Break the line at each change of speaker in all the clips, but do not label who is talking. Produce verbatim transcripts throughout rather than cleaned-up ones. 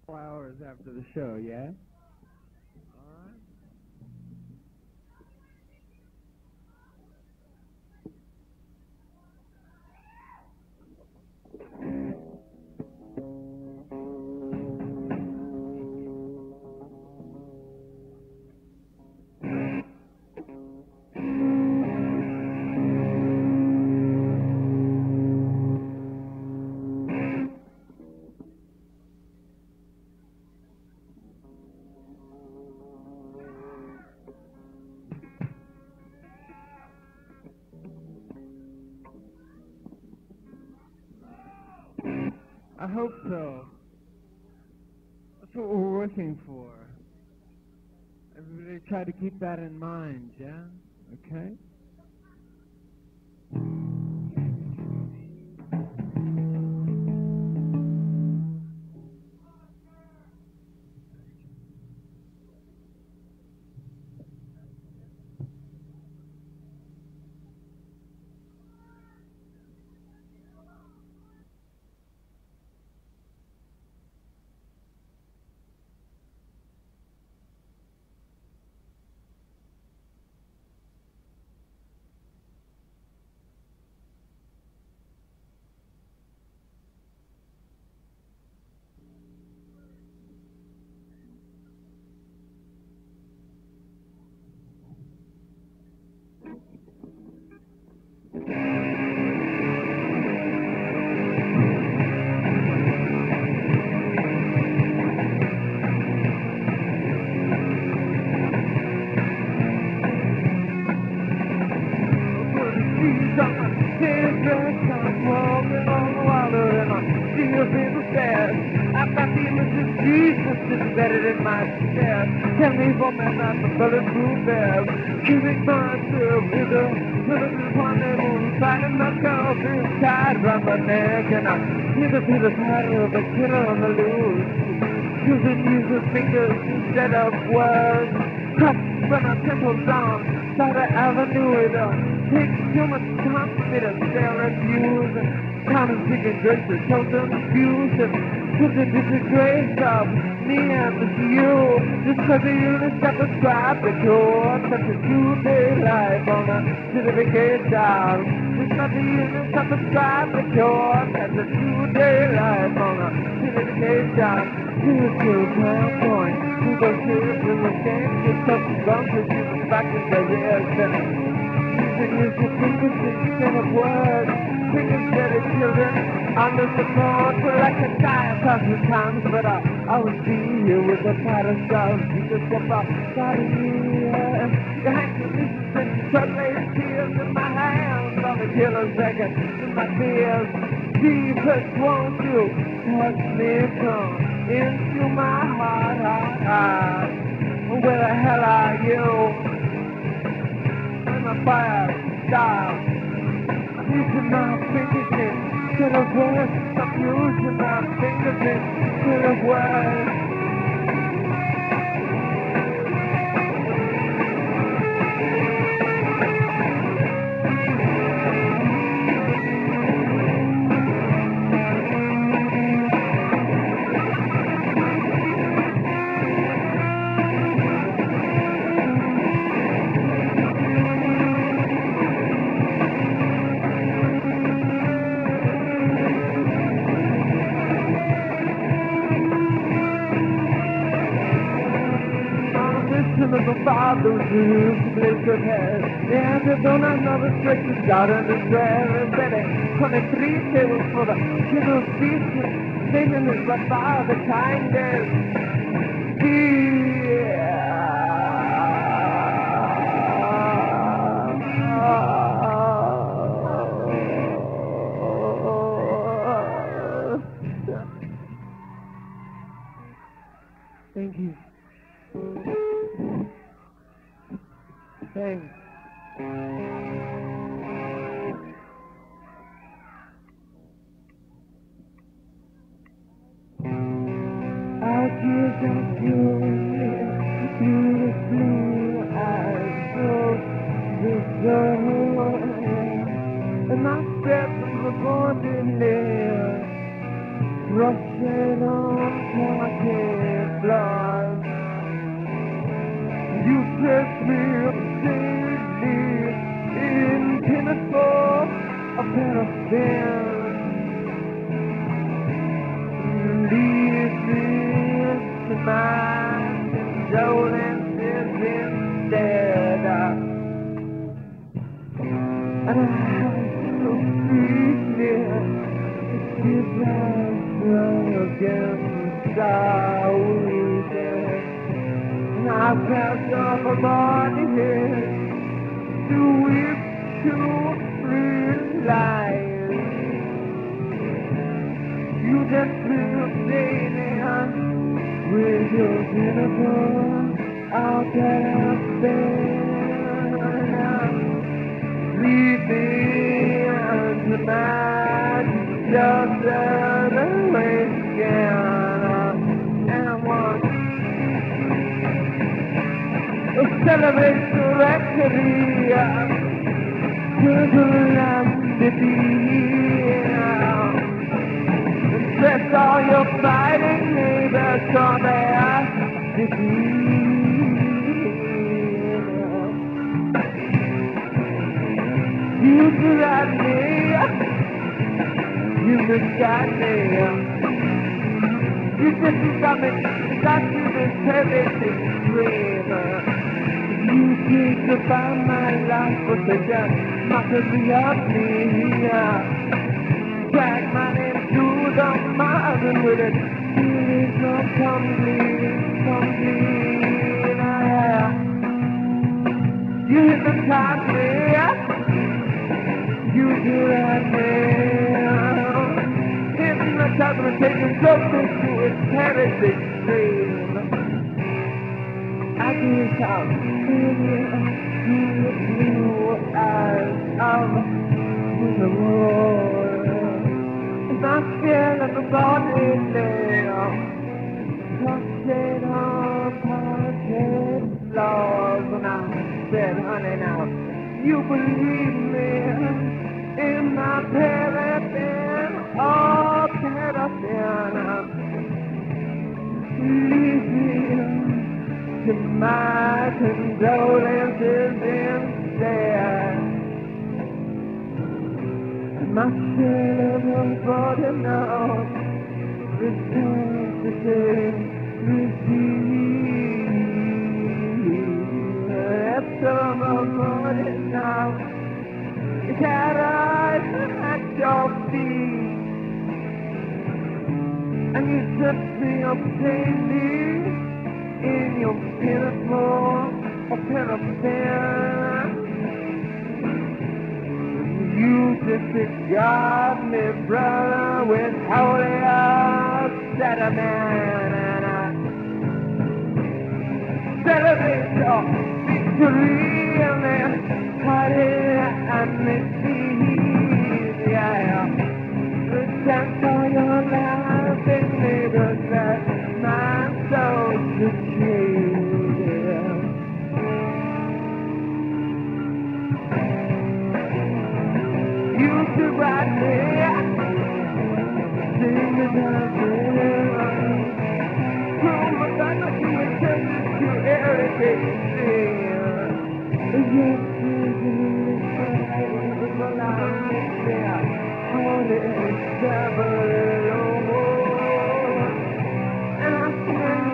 Four hours after the show, yeah? I hope so. That's what we're working for. Everybody try to keep that in mind, yeah? Okay? Tell me for me not the bulletproof vest. Music burns to a rhythm, rhythm upon the moon, finding my girl being tied around my neck, and I hear the feel the title of the killer on the loose. Using uses fingers instead of words. Cut from my temple down, start an avenue with a takes too much time for me to stare at views and count and seeking graces, so confused and put the disgrace of me and you. Just cause you just got prescribed the cure, such a two-day life on a certification. Just cause you just got prescribed the cure, such a two-day life on a certification. To the two point, to the serious in the game, just tough and bumps with you back in the years. And use your fingers instead of words. Fingers that are children under the phone for like a giant thousand times. But I, I would be here with a pot of stars. You just step outside of me. Your handkerchiefs and sunlight tears in my hands. On the killer's record in my tears. Jesus, won't you touch me come into my heart, heart, heart. Where the hell are you? When the fire stops, using my fingertips to the words. I'm using my fingertips to the words. The fathers who used to place their head. Yeah, they don't have another straight to God and his prayer. And Betty, twenty-three tables for the general feast. Satan is the father, kindness. Thank you. Thanks. Our tears are pure, through the blue eyes, so deserve. And my steps were born in there. rushing on pocket blood. You set me up safely in pinnacle of paraffin. Leave me to my condolences instead. And I so sweetly give myself against our weekend. And I passed off a body head to weep to realize you just feel dating with your pinnacle out of bed. Leave me to my just another way again. And one celebrate the victory to the land to be. Press all your fighting neighbors for their defeat. You got me, you got me. You just got me, got you this heavy dream. You think about my life, but they just mockery of me. Drag my name to the mountain with it. There is no complete, complete. You hypnotize me. You do that me. Hypnotize me, taking closer to its heresy dream. I get out through the blue eyes of the world. I feel like a body now, touching on pocket love. And I said, honey, now, you believe me in my paraffin, oh, paraffin. Leave me to my condolences instead. My cerebral body now returns to say, receive. After my body now is at at your feet, and you set me up safely in your pinnacle of paraffin. You disregard me, brother, with holy sentiment, and I celebrate your victory and then party and misdeeds, yeah. Thanks for your life and neighbors that my soul should change, yeah. You surround me, sing the dance, from my back to your chest to everything. Yes, you can my life there, holy devil, and I sing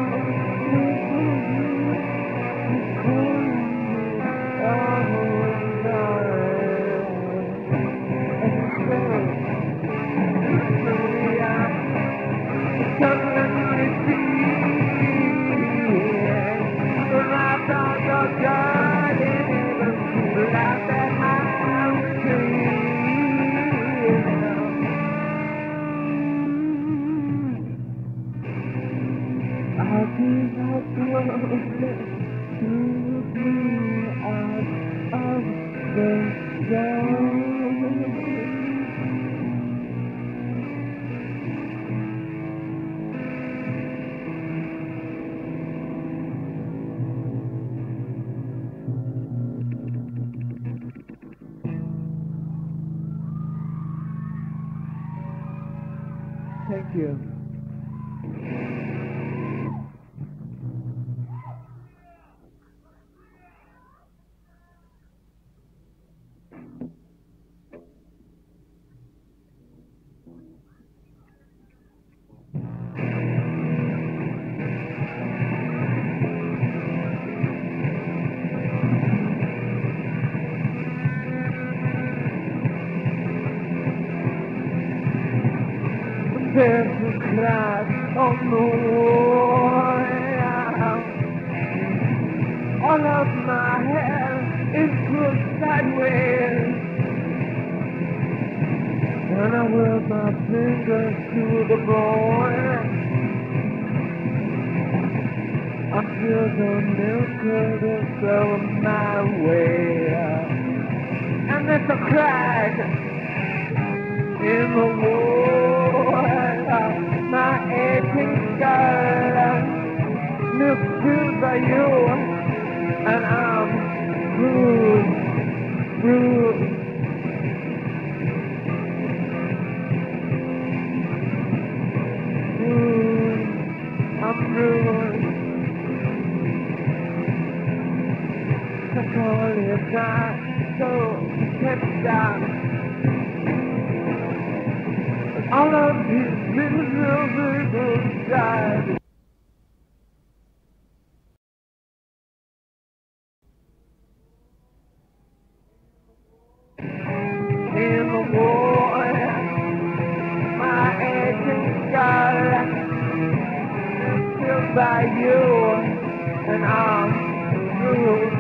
Thank you. There's a crash on the wall. All of my hair is pushed sideways, and I wear my fingers to the bone. I feel the milk is flowing my way, and there's a crack in the wall. My aching skull misfilled by you, and I'm bruised, bruised. Bruised, I'm bruised. The call is not so kept down. All of these miserable died. In the war, my aching skull is filled by you, and I'm bruised,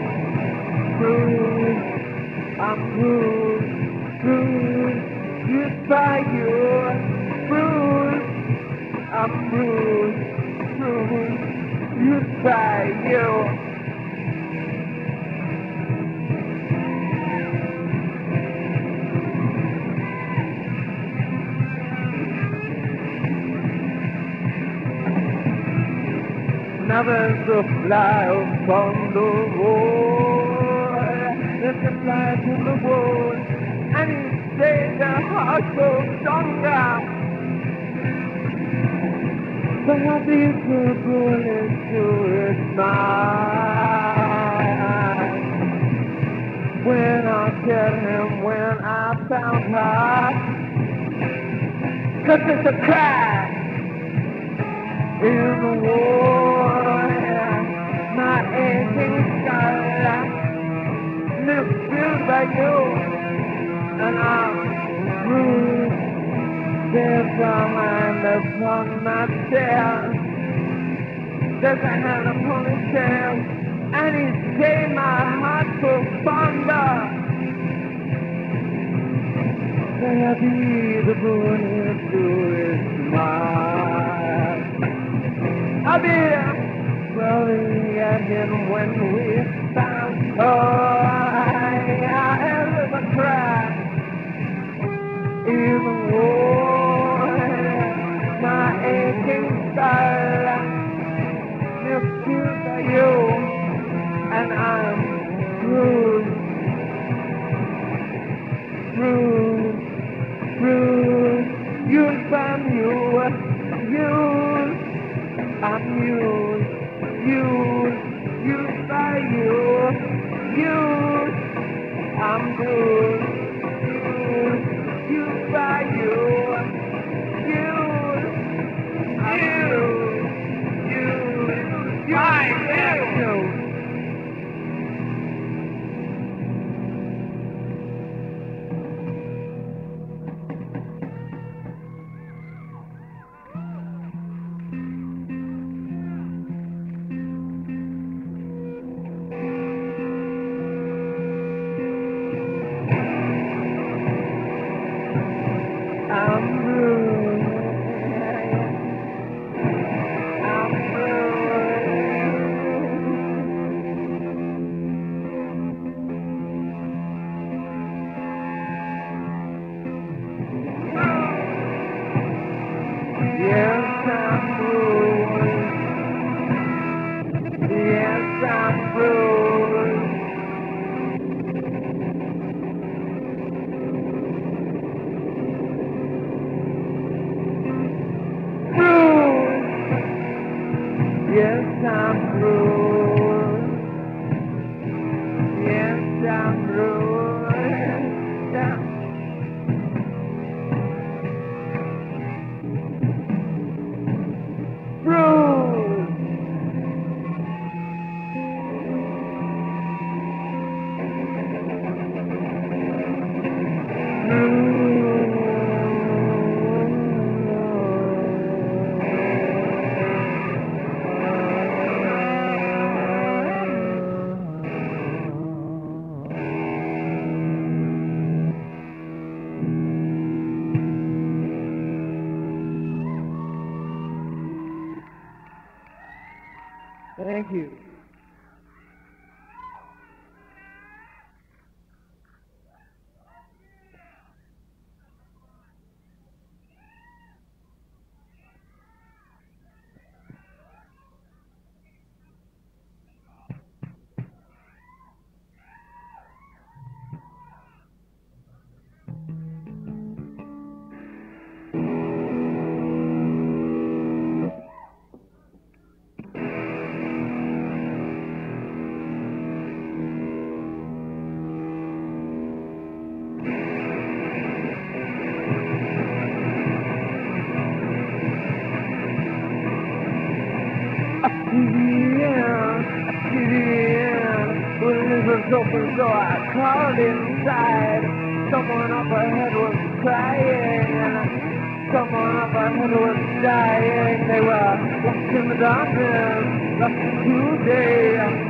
bruised, I'm bruised, bruised. Used by you, bruised, I'm bruised, bruised, used by you. Now there's a fly upon the wall, there's a fly in the wall, and he say the heart goes stronger. But I beat the bullet to his mind. When I killed him, when I found her, 'cause it's a crack in the wall. My aching skull misfilled by you, and I'm bruised. There's a hand upon my tail. There's a hand upon his tail, and he gave my heart so fonder. May I be the bullet through his smile. I'll be rolling at him when we found. Oh, I, I have a cry. In the war, my aching skull misfilled by you, and I'm bruised, bruised, bruised, used by you, used, I'm used, used, used by you, used, I'm bruised, used. Used by you, you, you, you, you, by you. Thank you. Open, so I crawled inside. Someone up ahead was crying. Someone up ahead was dying. They were lost in the darkness, lost today.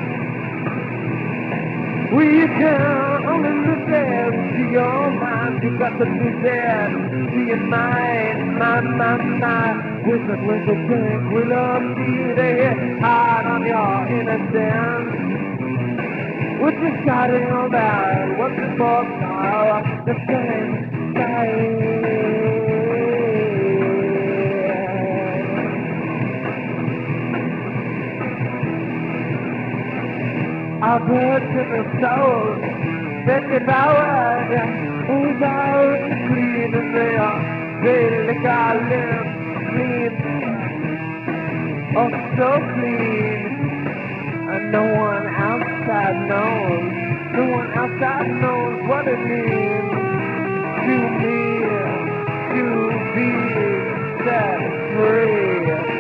We can only live there to your mind. You got to be there to your mind, mind, mind, mind. Whistle, whistle, drink, we love you to hit hard on your innocence. What you shouting about? What's the book now? The same side. I've heard to the soul that devoured, devoured the clean, and they are, they lick our lips clean, oh so clean. And no one outside knows, no one outside knows what it means to me, to be set free.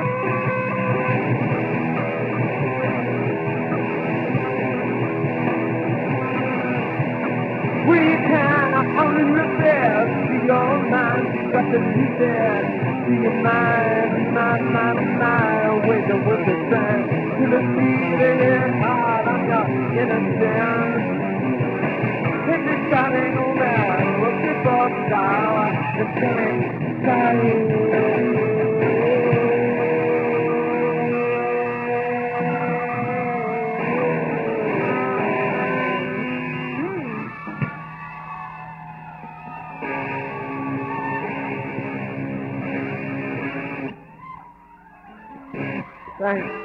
We can only repair to your mind, you got to be there to your mind, mind, mind, mind. Wait, the word is time to the feeling hard on your innocence. Take the shining over, look at both down, the same side. Thanks.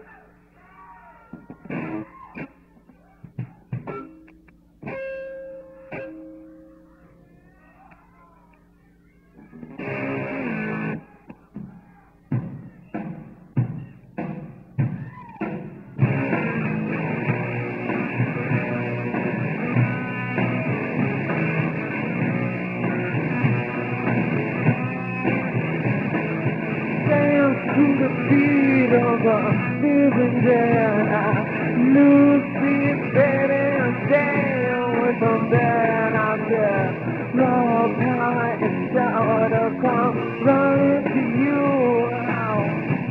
To the beat of a living dead, Lucy, baby, and down with them dead out there. Love, how it's sure to come running to you now.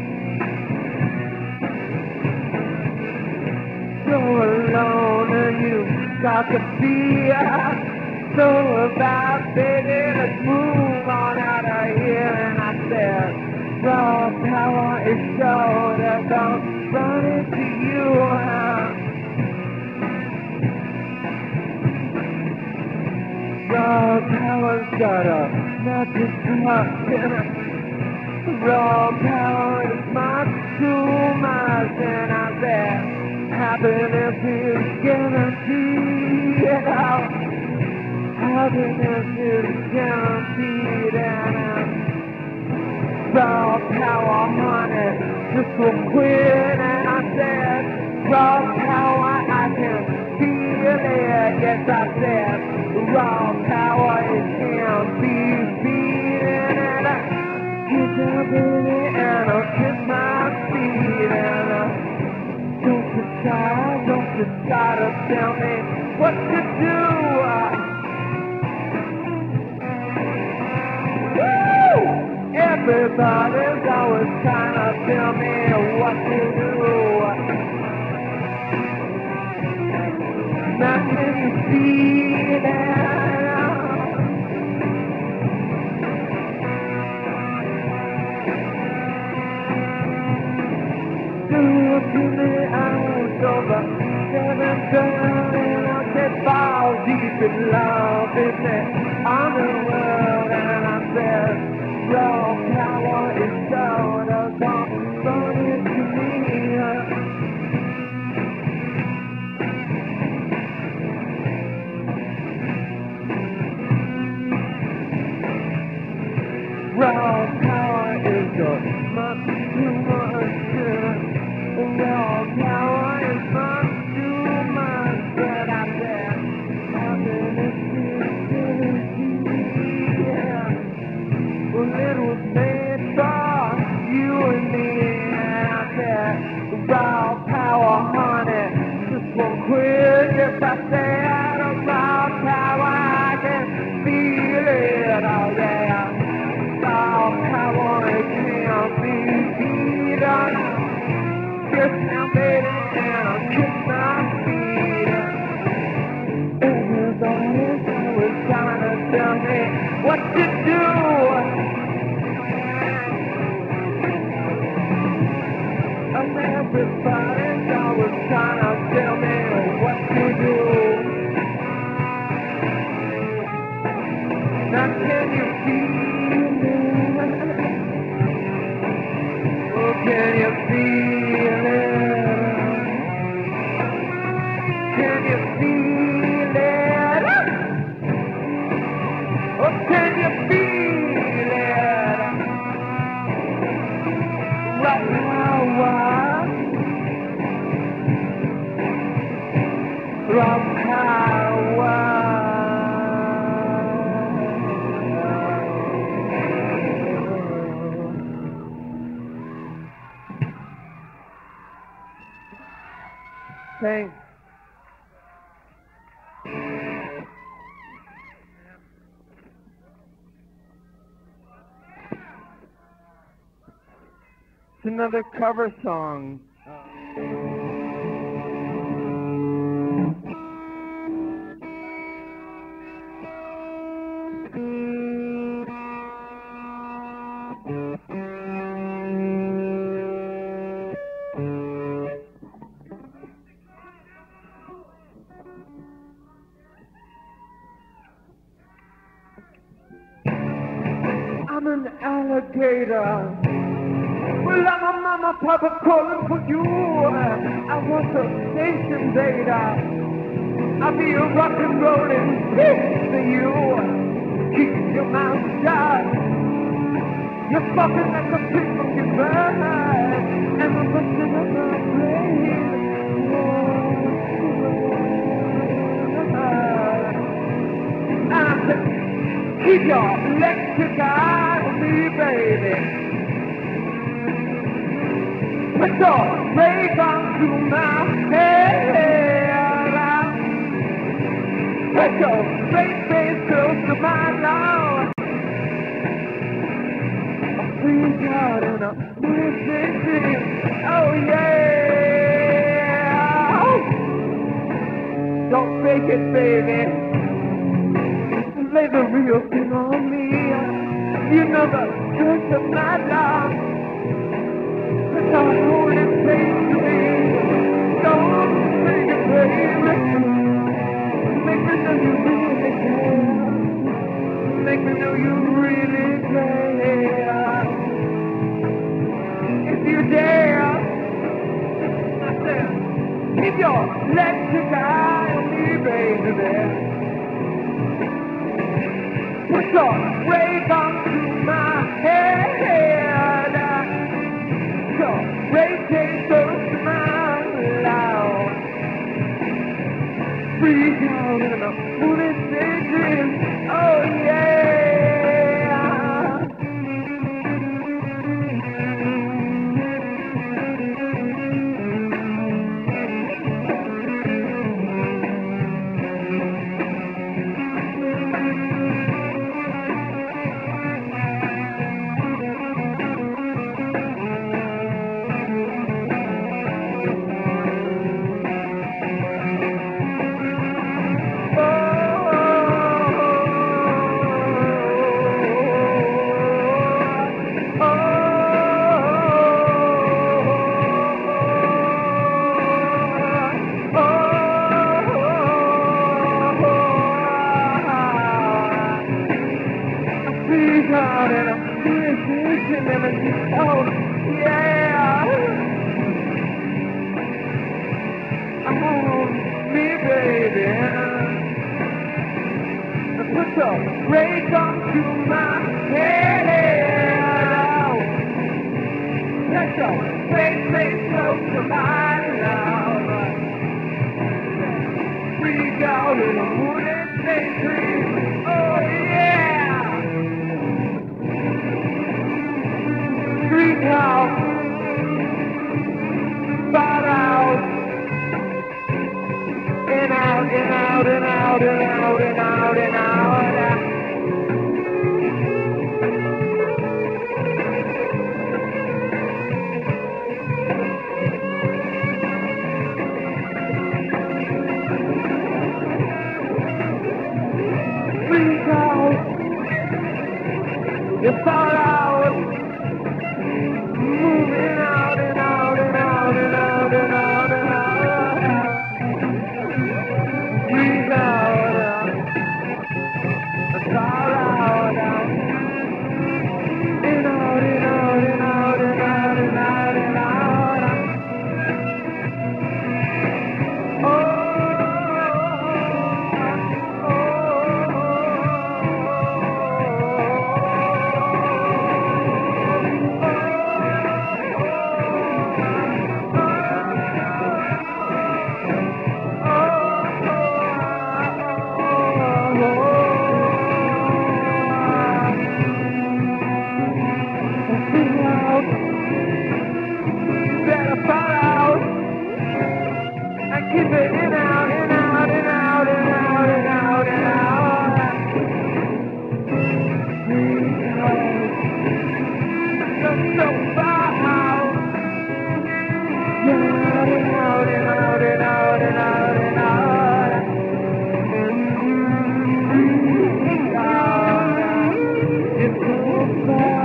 So alone, and you got to be so about, baby, let's move on out of here. And I said, raw power is so that don't run into you. Raw power's got a magic touch. Raw power is my true mind, and I bet happiness is guaranteed. Happiness is guaranteed, and I raw power, honey, just so quick, and I said, raw power, I can feel it, yes I said, raw power, it can be beaten, and I get down, baby, and I'll kiss my feet, and I don't you try, don't you try to tell me what to do. Everybody's always trying to tell me what to do. Now can you see that? Do to me out over seven turn and I said fall deep in love in the underworld and I said your power is sort of funny to me. Raw power is your much too much. Raw power is much too much. But I said, nothing is too yeah. Well, it was made for you and me. And I said, raw power, honey, just won't quit. If I stay out of raw power, I can feel it. Oh, yeah. Raw power, it can't be beaten. Kiss now, baby, and I'll kiss my feet. Everybody's always trying to tell me what to do. And everybody's always trying to tell me what to do. Now can you feel it? Oh, can you feel it? Can you feel it? Oh, can you feel it? Right now, right power. Thanks. It's another cover song. I'm an alligator. Well, I'm a mama, papa calling for you. I want a station data. I'll be a rock and rolling bitch for you. Keep your mouth shut. You're fucking like a pig from your bird. And the rest of my brain. I said, keep your electric eye on me, baby. Put your ray on to my head. Put your straight face close to my lawn. I'm free out in a moving dream. Oh yeah. Don't fake it, baby. Lay the real thing on me. You know the truth of my love. Don't hold it, baby. Don't take it, baby. Make me know you really care. Make me know you really care. If you dare, I said, keep your electric eye on me, baby. Put your ray on to my head. Ray came close to my loud. Freak out in a foolish daydream. Oh yeah. yeah. Hold me, baby. Put the rage onto my head. Let your face stay close to mine now. Freak out in a wooded daydream. Oh yeah. Freak out. Spot out. In out, in out, in out, in out, in out, in out. Freak out. You thought out. Moving out and out and out and out and out and out. Freak out. You thought out. In out, in out, in out, in out, in out, in out. Oh, better fall out and keep it in out, in out, in out, in out, in out, in out. Just so far out. In out, in out, in out, in out, in out, in out. It's so far.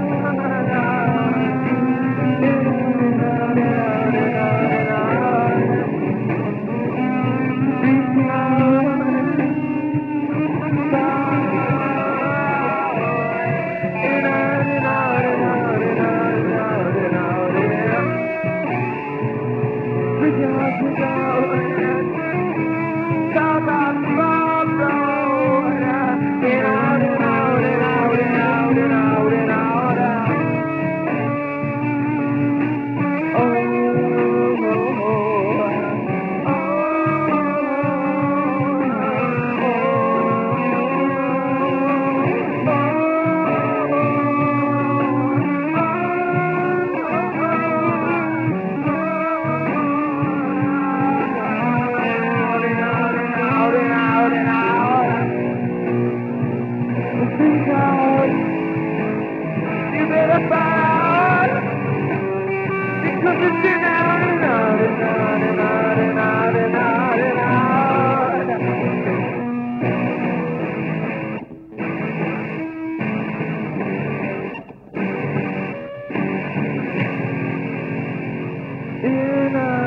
You better fight, because it's in out and out and out and out and out and out and out. In out.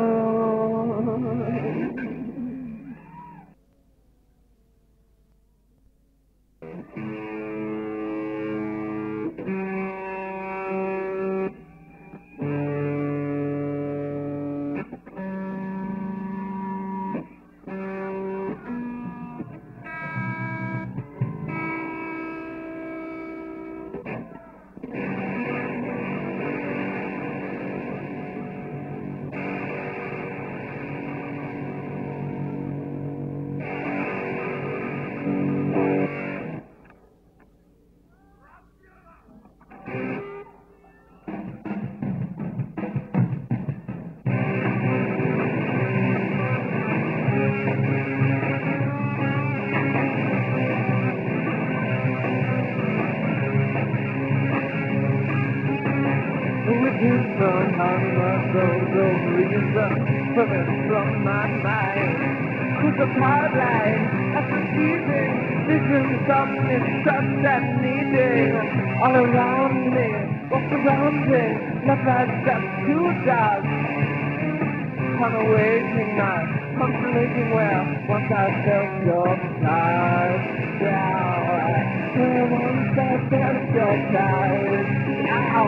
Son, how much those those reasons coming from my mind? With the power line, I'm perceiving visions of mistrust and needing all around me, what's around me, not like just too dark. Come away tonight. contemplating where once I felt your touch. Yeah, where once I felt your touch. Ow.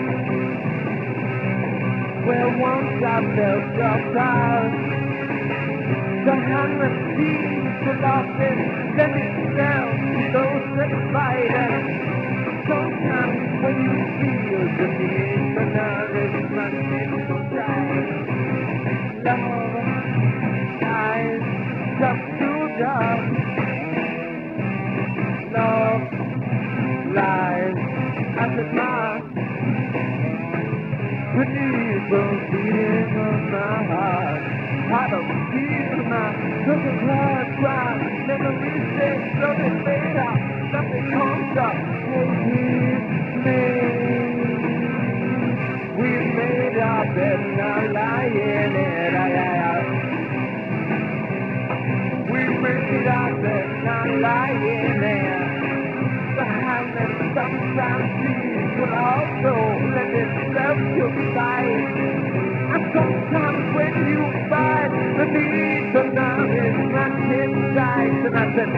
Where once I felt your touch. The hand that seems to love it, let it down, so satisfied. And sometimes when you feel the need for nervous running inside, love lies just too dark. Love lies at the dark. Beneath the beating of my heart, I don't feel my crooked blood cry. Memories stay slowly fade out. Nothing comes up. We've made, we've made our bed, now lying in it. Aye, aye, aye. We've made our bed, now lying in it. The hand that sometimes sees will also let itself to sight. And sometimes when you find the need to love is not inside, and I said,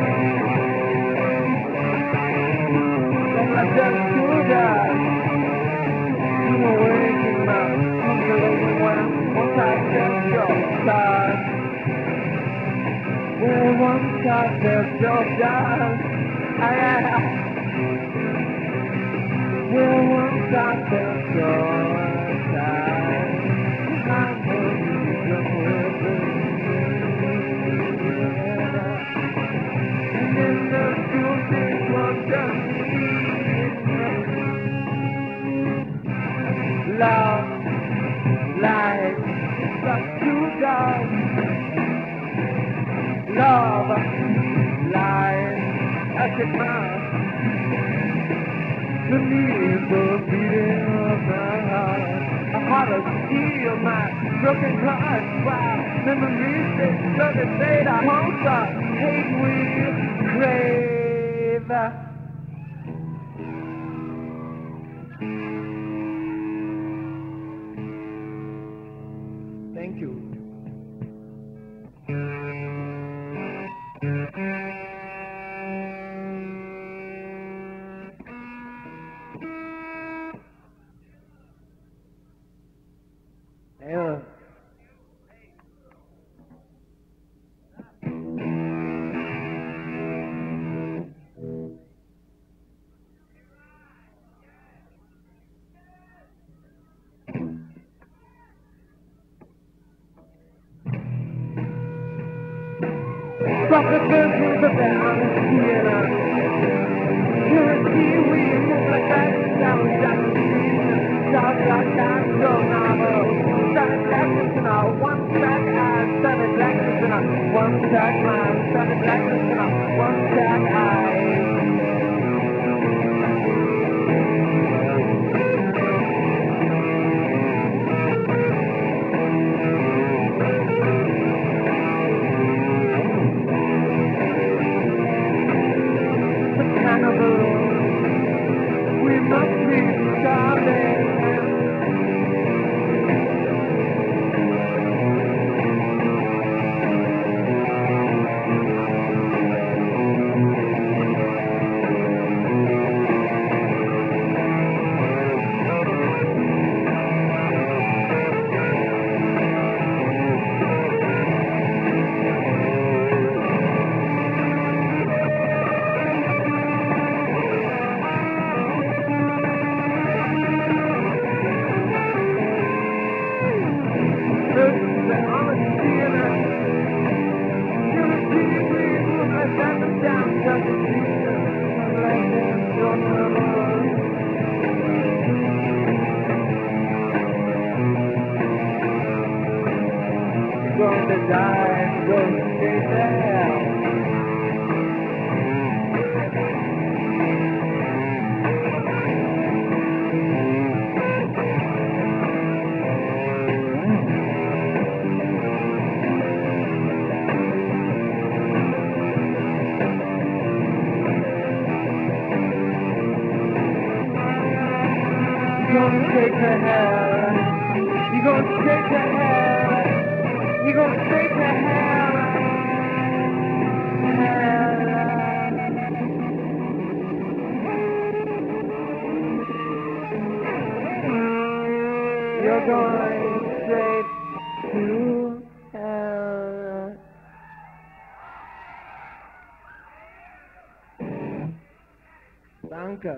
don't let them do that. I'm waking up, I'm feeling well, once I felt your touch. Well, once I felt your touch, I am. Well, once I felt your touch, I'm moving with it. And in the truth is what just love, life, just too dark. Love, life, as it must. To me, the beating of my heart, a heart of steel, my broken heart, wow. Memories that slowly fade, I hope the hate we crave. Thank you. Yeah. Stop the business of down here. You're a kiwi, move like that, down, down, down, down, down, so novel. Seven blackness in our one track, and seven blackness in our one track mind, seven blackness in our one track eye. We must be starving. Going to die, going to stay there. You're gonna take her hair. You're gonna take her hair. You go straight to hell. You're going straight to hell. Danke.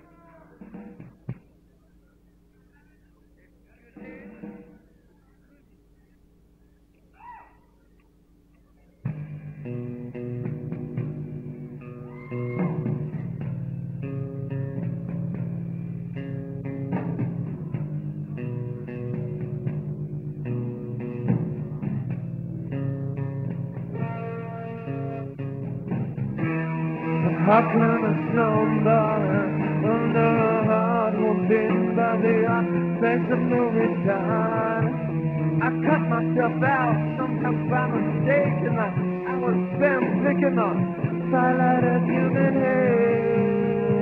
How can a snowball under a heart won't bend by the aspect of no return? I cut myself out sometimes by mistake, and I, I was spent thinking on twilight of human hate.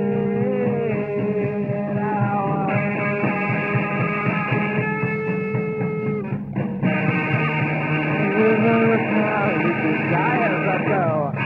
River of power, you desires I go.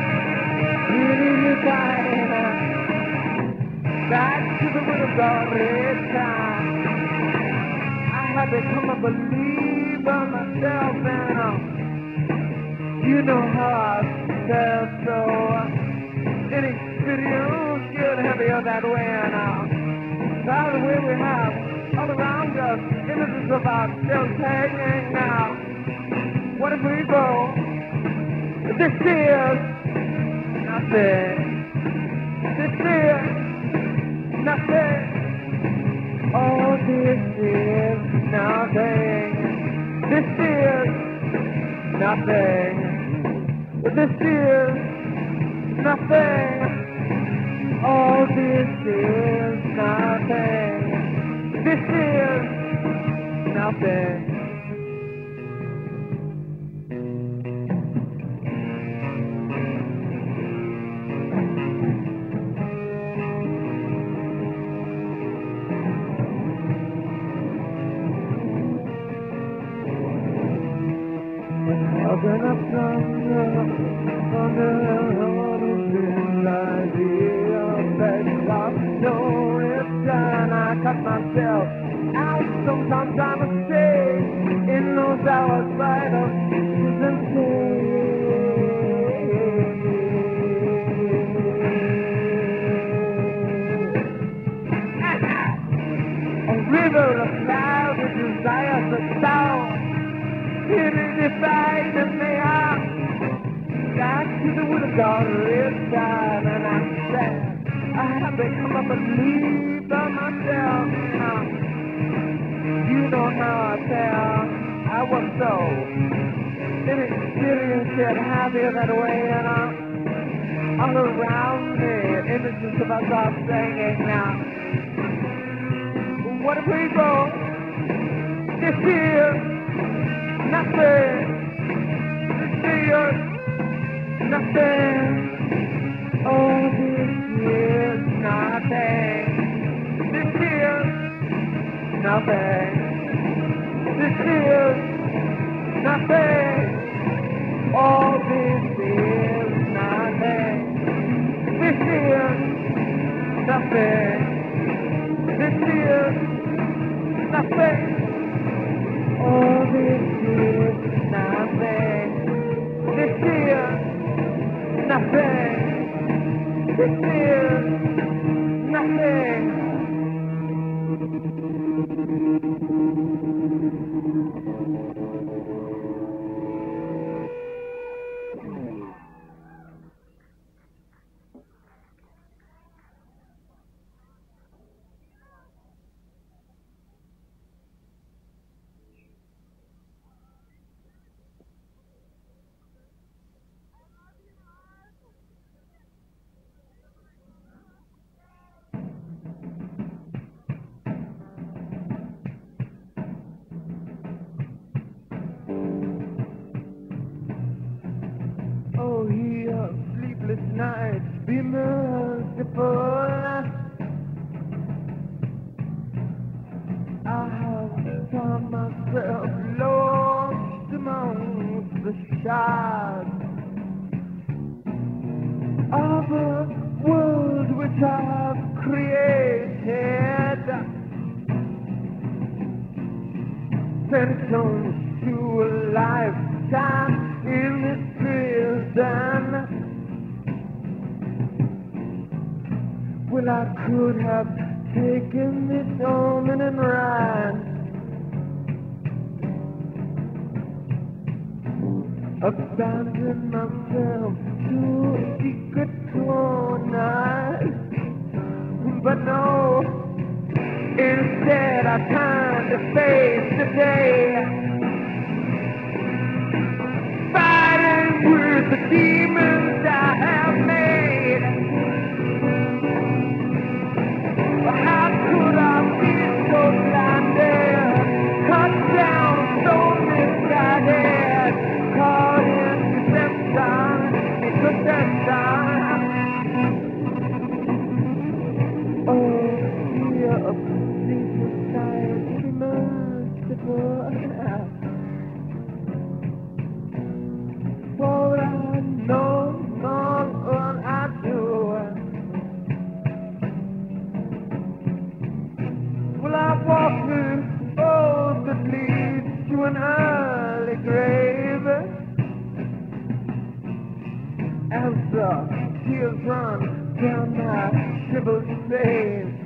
Back to the wood of God, red time. I have become a believer myself, and uh, you know how I felt so uh, inexperienced, good heavier that way, and uh, by the way we have all around us images of ourselves hanging now. What if we go? This is nothing. This is nothing. Oh, this is nothing. This is nothing. This is nothing. Oh, this is nothing. This is nothing. Open up thunder, thunder, this idea that I know it's done. I cut myself out sometimes by mistake in those hours by the a river of clouds that desires the sound. It is dividing me up. Back to the wood of God, red time, and I said, I have become a believer myself. Now, you know how I felt. I was so inexperienced yet happy that way, and uh, all around me, images of us all singing now. What if we go? This is nothing. This is nothing. Oh, this is nothing. This is nothing. This is nothing. Oh, this is nothing. This is nothing. This is nothing. Oh, this is nothing. This is nothing. This is nothing. Oh, ye of sleepless nights, be merciful. I have found myself lost among the shards of a world which I've created. Sentenced to a lifetime in this prison. Well, I could have taken this omen and ran, abandoned myself to a secret corner. But no, instead I turned to face the day, fighting with the demons I have made. How could I be so blinded, cut down, so misguided, caught in deception, deception? Oh, fear of sleepless nights, be merciful. For I know not what I do. Well, I walk through road that leads to an early grave, as the tears run down my shriveled face,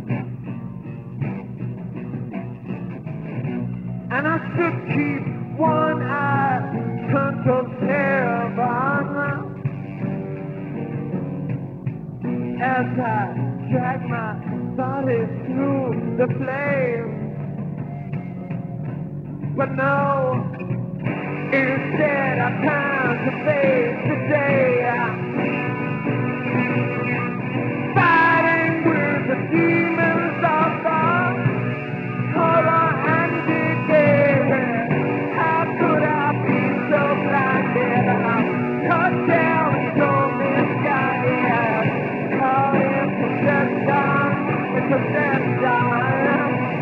and I should keep one eye turned towards heaven as I drag my body through the flames. But no, instead I turn to face the day, fighting with the demons of the horror and decay. How could I be so blinded? I'm cut down, so misguided, caught in possession, in possession.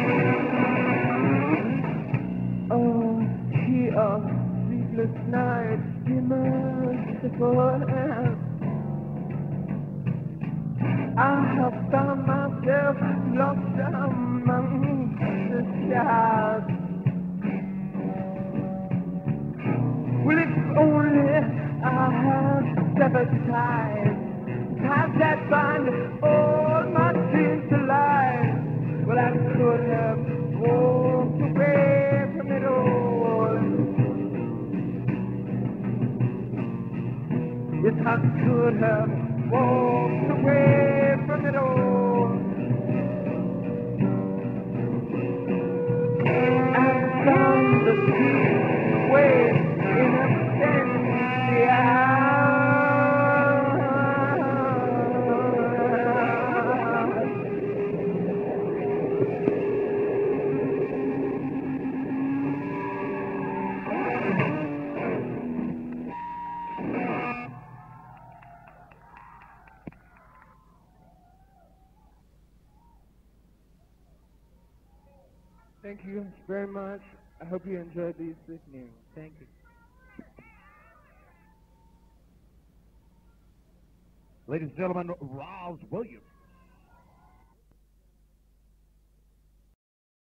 Oh, she of sleepless nights, be merciful. I have found myself lost among the stars. Well, if only I had severed ties, ties that bind all my sins to life. Well, I could have walked away from it all. Yes, I could have walked away from it all. And found the peace way in absentia. Thank you very much. I hope you enjoyed these listening. Thank you.
Ladies and gentlemen, Roz Williams.